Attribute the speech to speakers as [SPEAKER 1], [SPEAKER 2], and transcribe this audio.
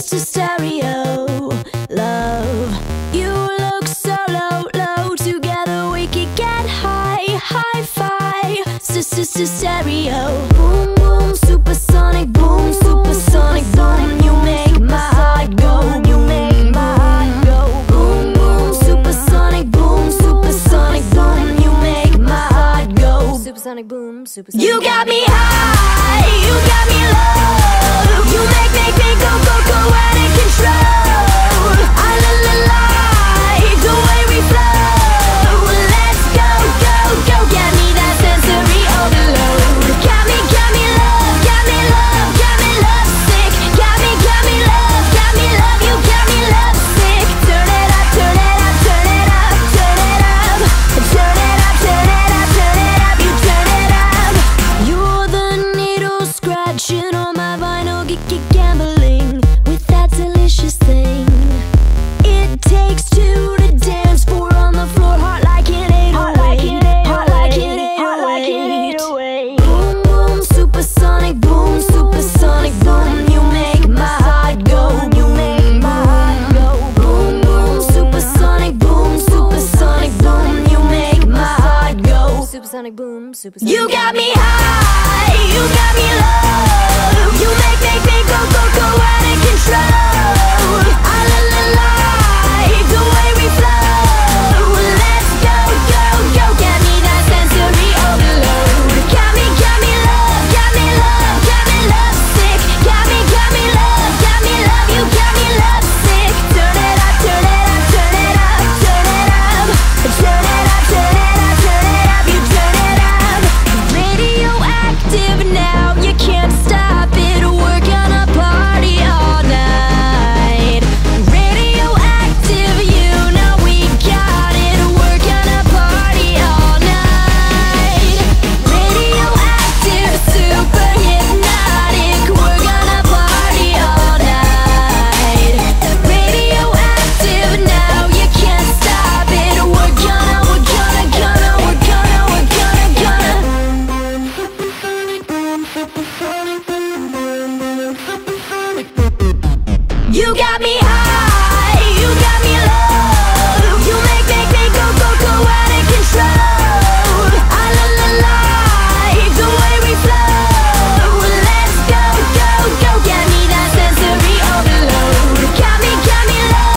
[SPEAKER 1] just a stereo. Love, you look so low, low. Together we could get high, hi-fi. Stereo. Boom, boom, supersonic boom, supersonic boom. You make my heart go, you make my heart go. Boom, boom, supersonic boom, supersonic boom. You make my heart go. Supersonic boom, supersonic. You got me high, you got me low. You make me go, go, go out of control. I like the way we flow. Let's go, go, go. Get me that sensory overload. Got me love, got me love, got me love sick. Got me love, got me love. You got me love sick. Turn it up, turn it up, turn it up, turn it up. Turn it up, turn it up, turn it up. You turn it up. You're the needle scratching on my vinyl, gambling with that delicious thing. It takes two to dance, four on the floor, heart like an 808, heart like an 808. Boom, boom, supersonic boom, supersonic boom. You make my heart go, you make my heart go. Boom, boom, supersonic boom, supersonic boom. You make my heart go. Supersonic boom, supersonic. You got me high, you got me low. You make me go, go, go out of control.